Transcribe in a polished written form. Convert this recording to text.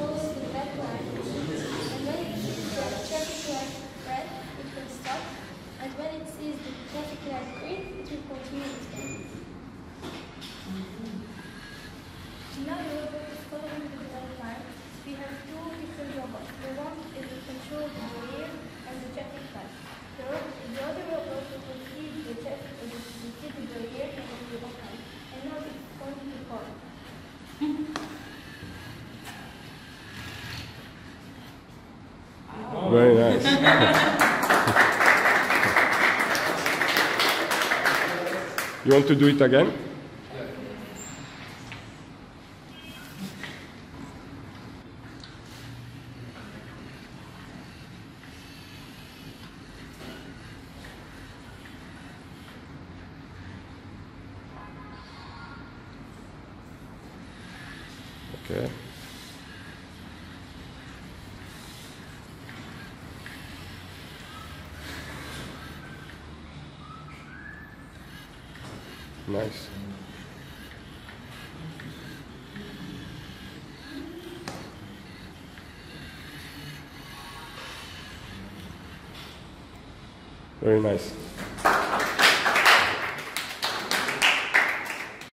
follow the red line, and when it sees the traffic light red, it will stop, and when it sees the traffic light green, it will continue its way. Now the robot is following the red line. We have two different robots. The one is to control the barrier and the traffic light. The other robot will see the barrier and it will open. And now it's going to fall. Very nice. You want to do it again? Okay. Nice. Very nice.